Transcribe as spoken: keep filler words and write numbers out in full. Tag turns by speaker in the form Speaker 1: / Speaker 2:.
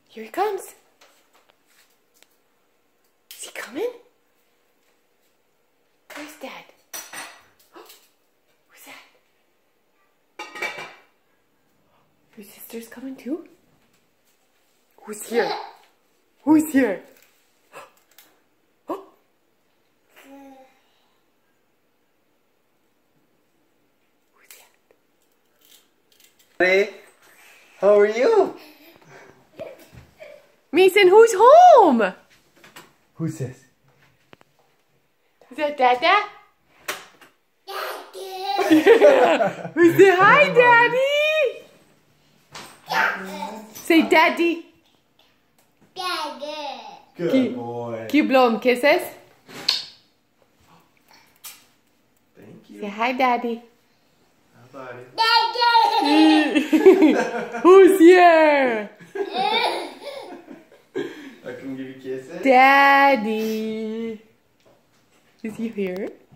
Speaker 1: Here he comes. Is he coming? Where's Dad? Oh, who's that? Your sister's coming too? Who's here? Who's here? Oh. Who's that?
Speaker 2: Hey, how are you?
Speaker 1: Mason, who's home?
Speaker 2: Who's this?
Speaker 1: Is that Dada? Who's the hi, Daddy? Say Daddy.
Speaker 3: Daddy.
Speaker 2: Good
Speaker 1: Can,
Speaker 2: boy.
Speaker 1: can you blow him kisses?
Speaker 2: Thank you.
Speaker 1: Say hi, Daddy.
Speaker 2: How about it?
Speaker 3: Daddy.
Speaker 1: Who's here?
Speaker 2: I can give you kisses.
Speaker 1: Daddy. Is he here?